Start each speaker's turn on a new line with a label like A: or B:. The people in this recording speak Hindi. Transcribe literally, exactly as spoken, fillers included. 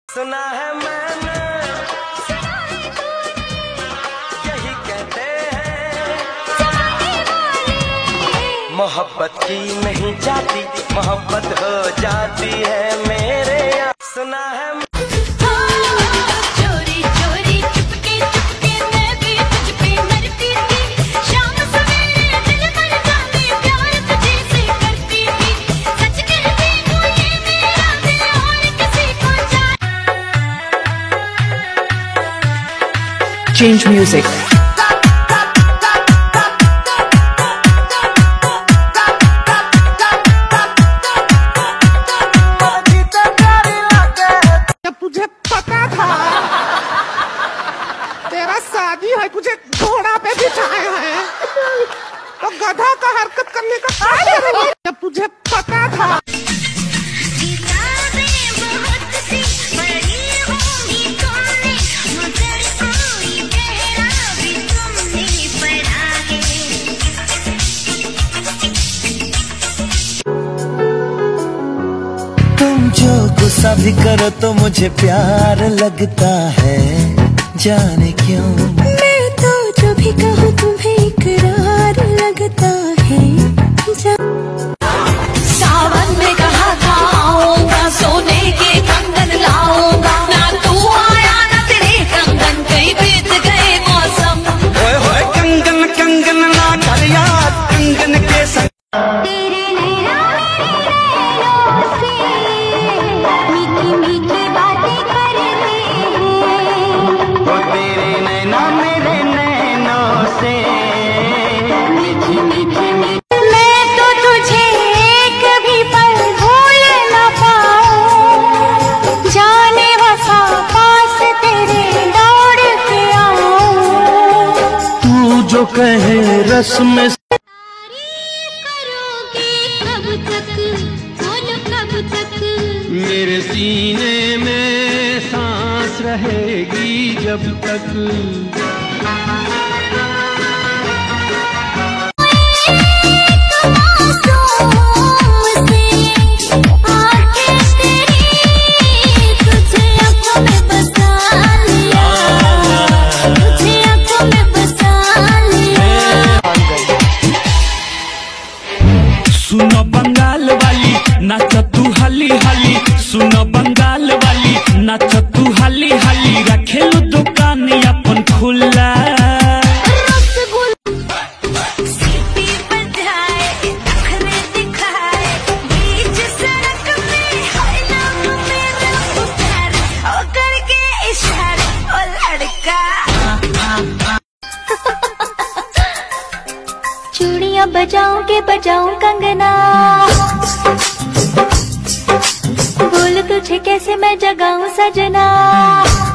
A: सुना है मैंने, यही कहते हैं मोहब्बत की नहीं जाती, मोहब्बत हो जाती है मेरे यहाँ। सुना है
B: चोरी चोरी चुपके चुपके मैं भी तुझ पे मरती थी, शाम सवेरे दिल मर जाने प्यार तुझे से करती थी, सच कहती हूँ ये मेरा दिल और किसी को जाने।
C: Change music.
D: तुझे पता था तेरा शादी है, तुझे घोड़ा पे बिठाया है तो गधा का हरकत करने का क्या करेंगे? जब तुझे पता था
E: तुम जो गुस्सा भी करो तो मुझे प्यार लगता है, जाने क्यों।
B: मैं तो जो भी कहूँ तुम्हें इकरार लगता है। सावन में कहा था आऊंगा, सोने के कंगन लाऊंगा, ना तू आया ना तेरे कंगन, कहीं बीत गए मौसम।
A: ओए होए कंगन कंगन ना कर यार, कंगन के संग
B: तेरे नैना मेरे नैनों से मीठी मीठी बातें करते हैं।
A: वो तेरे नैना मेरे नैनों से मीठी मीठी मीठी।
B: मैं तो तुझे कभी पल भूल न पाऊं, जाने वफा पास तेरे दौड़ के आऊं।
E: तू जो कहे रस में
B: करोगे कब तक, बोलो कब तक।
F: मेरे सीने में सांस रहेगी जब तक। सुनो बंगाल वाली नाच तू हाली हाली, सुनो बंगाल वाली नाच तू हाली हाली, रखेलू दुकान अपन खुला।
B: चूड़ियां बजाऊं के बजाऊं कंगना, बोल तुझे कैसे मैं जगाऊं सजना।